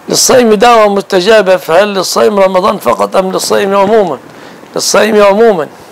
للصيم دعوة مستجابة، فهل للصيم رمضان فقط أم للصيم عموما؟ للصيم عموما.